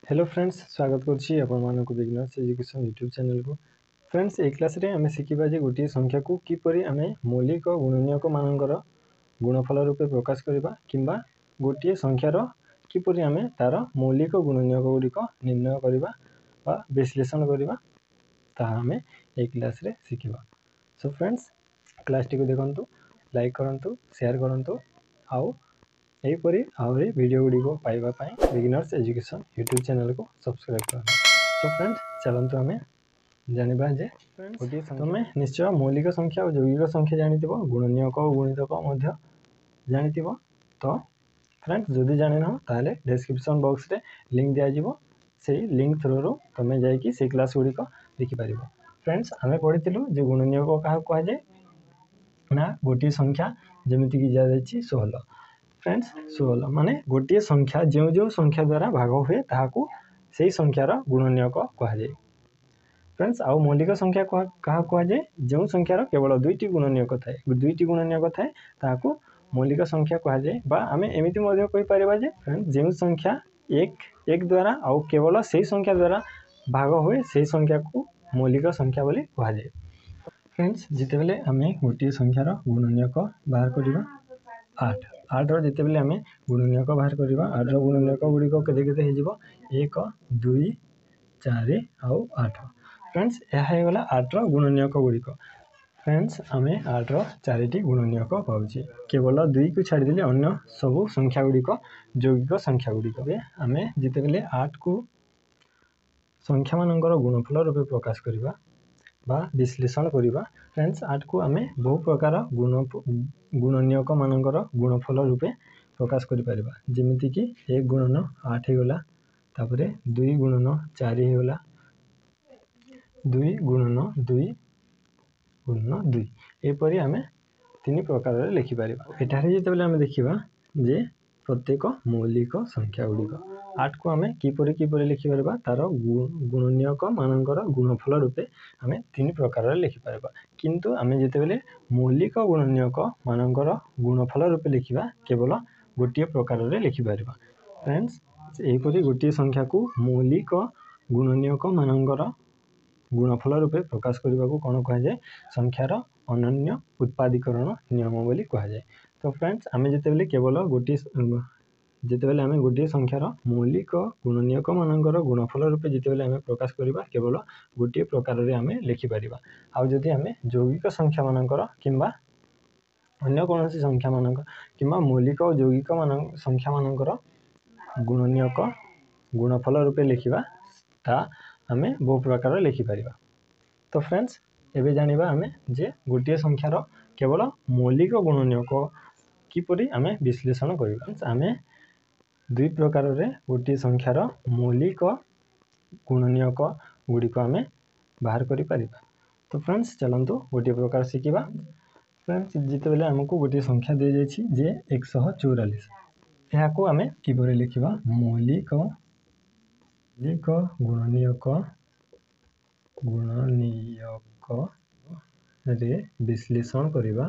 Hello friends स्वागत करुच्ची आपको बिगिनर्स एजुकेशन यूट्यूब चैनल को। फ्रेंड्स ए क्लास रे आमे शिखिबा जे गोटे संख्या को किपरि आमे मौलिक गुणनीयक मानकर गुणफल रूपे प्रकाश करबा किंबा गोटे संख्यार किपरि आमे तार मौलिक गुणनीयक गुड़िक निर्णय करबा बा विश्लेषण करबा ताहा आमे ए क्लास रे शिखिबा। सो फ्रेंड्स क्लास टी को देखंतु, लाइक करंतु, शेयर करंतु आउ यहीपरी आहरी वीडियो गुड़ी को पाइबा पाई बिगिनर्स एजुकेशन यूट्यूब चैनल को सब्सक्राइब करना। सो फ्रेंड्स चलतु आम जाना जे तुम निश्चय मौलिक संख्या और यौगिक संख्या जानी गुणनीयक और गुणितक जानी तो फ्रेंड्स जदि जान ना ताले डिस्क्रिप्शन बॉक्स रे लिंक दिया से लिंक थ्रू तुम जाकि से क्लास गुड़िक देखिपार। फ्रेंड्स आम पढ़ी जो गुणनीयक क्या कहुए ना गोटे संख्या जमीक दिखाई 16। फ्रेंड्स 16 माने गोटे संख्या जो जो संख्या द्वारा भाग हुए ताकू से संख्यार गुणनीयक कहुए। फ्रेंड्स आउ मौलिक संख्या क्या कहुए जो संख्यार केवल दुईटी गुणनीयक थाए ताकू मौलिक संख्या कहुए। आम एमती कहीपर फ्रेंड्स जो संख्या एक द्वारा आउ केवल से संख्या द्वारा भाग हुए से संख्या को मौलिक संख्या बोली कहुए। फ्रेंड्स जिते बेले आम गोटे संख्यार गुणनीयक बाहर करवा 8 8 जिते बेले आम गुणनीयक बाहर करवा 8 गुणनीयक गुड़िक केते 1 2 4 आउ 8। फ्रेंड्स यह गला 8 गुणनीयक गुड़िक। फ्रेंड्स आम 8 4टी गुणनीयक पाचे केवल 2 को छाड़देले अन्य सब संख्या गुड़िक यौगिक संख्या गुड़िक आम जिते बेले 8 को संख्या मानकर गुणफल रूपे प्रकाश करवा बा विश्लेषण करवा। फ्रेंड्स 8 को आम बहु प्रकार गुणनीयक मानकर गुणफल रूपे प्रकाश कर जमीती कि 1 गुणन 8 होगा, तापर 2 गुणन 4 होगा, 2 गुणन 2 गुणन 2 एपरी आम 3 प्रकार लिखिपर। एठारे जिते आम देखा जे प्रत्येक मौलिक संख्या गुड़िक 8 को आम किपर लिखिपर तार गुणनीयक मानकर गुणफल रूपे आम 3 प्रकार लिखिपर। किंतु आम जिते बेले मौलिक गुणनीयक मानकर गुणफल रूपे लिखा केवल गोटे प्रकार लिखिपर। फ्रेंड्स यहीपरी गोटे संख्या को मौलिक गुणनीयक मानकर गुणफल रूपे प्रकाश करने को कौन कहुए संख्यार अनन्य उत्पादीकरण नियम बोली कहुए। तो फ्रेंड्स आम जिते बेले केवल गोटे संख्यार मौलिक गुणनीयक मानकर गुणफल रूपे जिते बेले आम प्रकाश करवा केवल गोटे प्रकार आम लिखिपर। आउ जदि आम यौगिक संख्या मानकर किंबा अन्य कौन संख्या मानक किंबा मौलिक और यौगिक संख्या मानकर गुणनीयक गुणफल रूपे लिखा ता आम बहु प्रकार लिखिपर। तो फ्रेंड्स एबे जानिबा आम जे गोटे संख्यार केवल मौलिक गुणनीयक किपरि आम विश्लेषण करबा। आम 2 प्रकार गोटे संख्यार मौलिक गुणनीयक गुड़िक आम बाहर कर। तो फ्रेंड्स चलतु गोटे प्रकार शिखा। फ्रेंड्स जिते बेले आमको गोटे संख्या दी जाइए जे 144 यहाँ को आम किपर लिखा मौलिक गुणनीयक रे विश्लेषण करवा।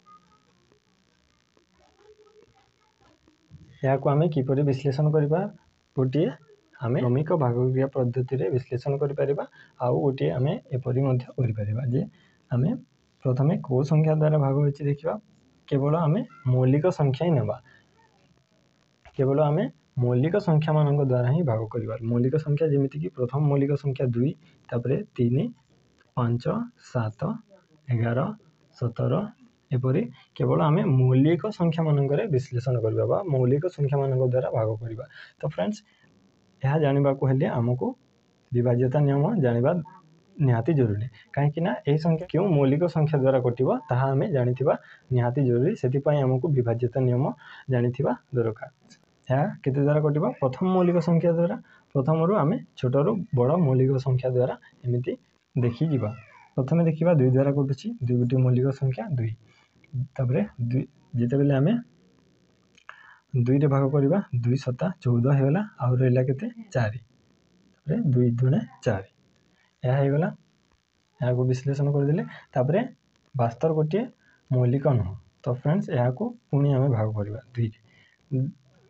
यहाँ को आम किपर विश्लेषण करवा गोटे आम क्रमिक भागक्रिया पद्धति रे विश्लेषण कर आउ गोटे आम एपरी जे आम प्रथमे कौ संख्या द्वारा भाग होती देखा केवल आम मौलिक संख्या ही नेबा केवल आम मौलिक संख्या मान द्वारा ही भाग करवा। मौलिक संख्या जमीती कि प्रथम मौलिक संख्या 2 तापर 3 5 7 11 17 एपरी केवल आम मौलिक संख्या मान विश्लेषण करवा मौलिक संख्या मान द्वारा भाग करवा। तो फ्रेंड्स यह जानवा को हेले आमको विभाज्यता नियम जानवा निहाती जरूरी कहीं यह संख्या क्यों मौलिक संख्या द्वारा कटिबो ताहा आमे जानिथिबा निहाती जरूरी सेतिपई आमको विभाज्यता नियम जानिथिबा दरकार। यह केते द्वारा कटिबो प्रथम मौलिक संख्या द्वारा प्रथम रु आमे छोट रु बड़ मौलिक संख्या द्वारा एमिति देखि जिबा। प्रथमे देखिबा 2 द्वारा कटुछि 2 गोटे मौलिक संख्या 2 तापरे जिते बेले आमे 2 रे भाग करबा 2 7 14 हेला आ रहला केते 4 तापरे 2 2 4 यह गला। यहाँ को विश्लेषण करदे तापरे 72 गोटे मौलिक नुह। तो फ्रेंड्स यहाँ को पुणी आम भाग करवा 2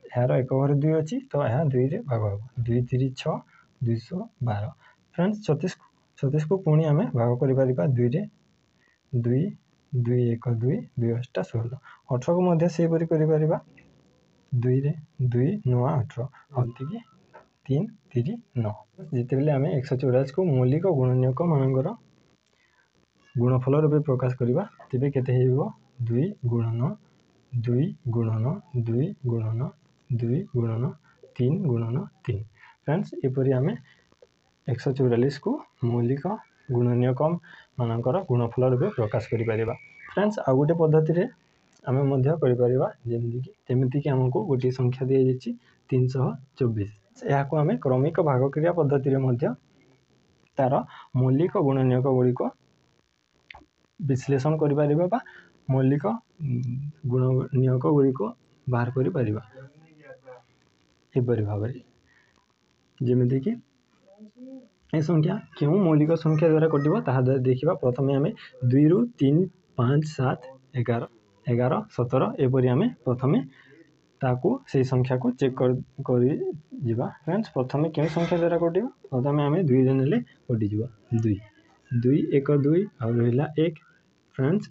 यार एक घरे 2 अच्छी तो यह 2 रे भाग हम 2 3 6 212 फ्रेंड्स 36 को पुणी आम भाग कर 2 रे 2 2 1 2 2 8 16 18 को मध्य सेपरी कर 2 रे 2 9 18 आउतिकी 3 3 9 जितेबले आम 144 को मौलिक गुणनीयक मानकर गुणफल रूपे प्रकाश करवा तेबे केते हेबो 2 गुणन 2 गुणन 2 गुणन 2 गुणन 3 गुणन 3 फ्रेंड्स एपरी आम 144 को मौलिक गुणनीयक मानकर गुणफल रूपे प्रकाश करिपरिबा फ्रेंड्स आ गोटे पद्धति रे आमे मध्य करिपरिबा जेमिति हमको गोटे संख्या दिया जायछि 324 या को आमे क्रमिक भागक्रिया पद्धति रे मध्य तार मौलिक गुणनीयक गुड़िक विश्लेषण करिपरिबा बा मौलिक गुणनीयक गुड़िक बाहर करिपरिबा एपरि भाबरे जेमिति कि ए संख्या क्यों मौलिक संख्या द्वारा कटिबो ताहा देखिबा प्रथमे आमे 2 रु 3 5 7 11 11 17 एपरि आमे प्रथमे ताकू से संख्या को चेक करी जिबा फ्रेंड्स प्रथमे क्यों संख्या द्वारा कटिबो प्रथमे आमे 2 जन ले कटि जिबा 2 2 1 2 आ रहला 1 फ्रेंड्स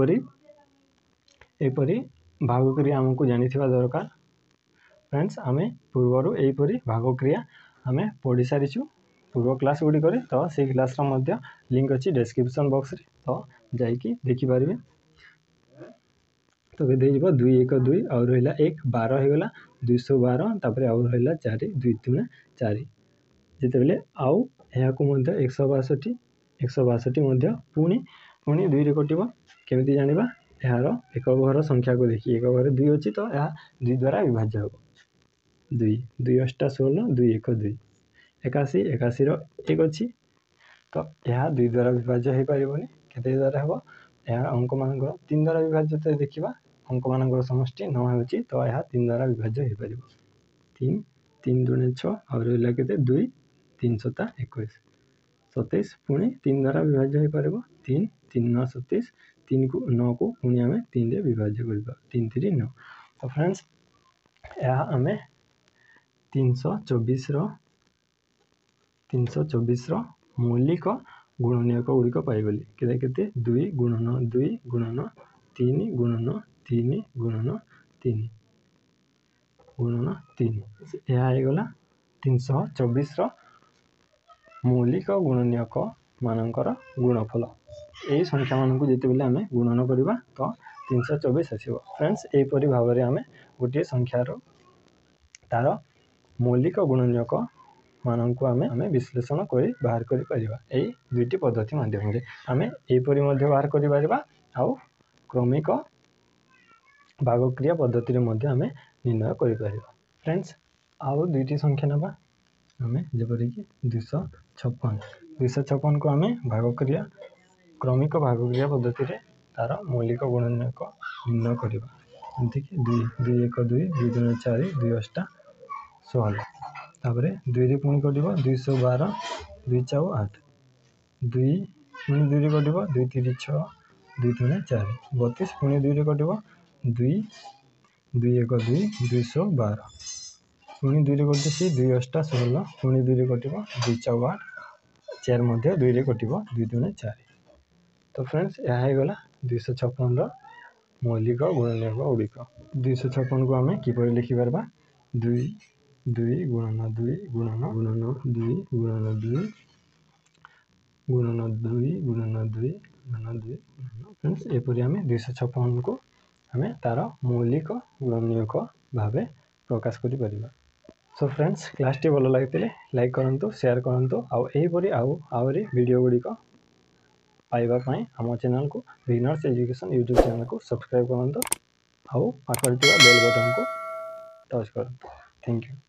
एपरि भाग क्रिया हमको जानि थिबा दरकार फ्रेंड्स आमे पूर्वरु एपरि भाग क्रिया आमे पढि सारिछु पूर्व क्लास गुडी करे तो से क्लास रा मध्य लिंक अछि डिस्क्रिप्शन बॉक्स रे तो जाई कि देखि पारिबे तो दे जिवो 2 1 2 और रहला 1 12 हे गला 212 तापर और रहला 4 2 3 4 जेते बेले आउ एहा को मध्य 162 162 मध्य पुणी 2 रे कटिबो केमिति जानिबा यार एक घर संख्या को देखि एक घर 2 अछि तो या 2 द्वारा विभाज्य हो 2 2 8 16 2 1 2 81 81 रो 1 अछि तो यह 2 द्वारा विभाज्य हे परिबोनी केते द्वारा हबो यार अंक मानकर 3 द्वारा विभाज्य तो देखिबा अंक मानकर समष्टि 9 होछि तो यह 3 द्वारा विभाज्य हे परिबो 3 3 2 6 और रहला केते 2 3 7 21 27 पुणी 3 द्वारा विभाज्य हे परिबो 3 3 9 27 3 को 9 को पुणी आमे 3 रे विभाज्य करबा 3 3 9 तो फ्रेंड्स या आमे 324 रो मौलिक गुणनीयक गुड़िक पाइगली केते केते 2 गुणन 2 गुणन 3 गुणन 3 गुणन 3 गुणन 3 यह हे गला 324 रो मौलिक गुणनीयक मानकर गुणफल ए संख्या मानकु जेते बेले आमे गुणन करबा तो 324 आसीबो फ्रेंड्स ए परि भाबरे आमे गोटे संख्या रो तार मौलिक गुणनीयक मानकु आमे विश्लेषण करी बाहर करि परिबा ए दुईटी पद्धति माध्यम रे आमे ए परि मध्य बाहर करि परिबा आ क्रमिक भागक्रिया पद्धति रे मध्य आमे निर्णय करि परिबा फ्रेंड्स आ दुईटी संख्या नबा आमे जेपरि कि 256 को आमे भागक्रिया क्रमिक भागक्रिया पद्धति रे तार मौलिक गुणनीयक निर्णय करिबा जंति कि 2 2 1 2 2 3 4 2 8 16 तापरे 2 रे पुणी कटिबो 212 2 4 8 2 पुणी 2 रे कटिबो 2 3 6 2 3 4 32 पुणी 2 रे कटिबो 2 2 1 2 212 पुणी 2 रे कटिसी 2 8 16 पुणी 2 रे कटिबो 2 4 8 4 मध्य 2 रे कटिबो 2 3 4 तो फ्रेंड्स यह हे गला 256 रो मौलिक गुणनीयक गुड़िक 256 को आमे किपर लिखि परबा 2 2 गुणन 2 गुणन गुणन 2 गुणन 2 गुणन 2 गुणन 2 गुणन 2 फ्रेंड्स एपरि आमे 256 को आमे तार मौलिक गुणनीयक भाबे प्रकाश करि परिबा सो फ्रेंड्स क्लास टी भलो लागितले लाइक करंतु शेयर करंतु आ एही परि आउरी वीडियो गुड़िक पाइबा पाई हम चैनल को बिगिनर्स एजुकेशन यूट्यूब चैनल को सब्सक्राइब करंतु आ पाखरे बेल बटन को टच करंतु थैंक यू।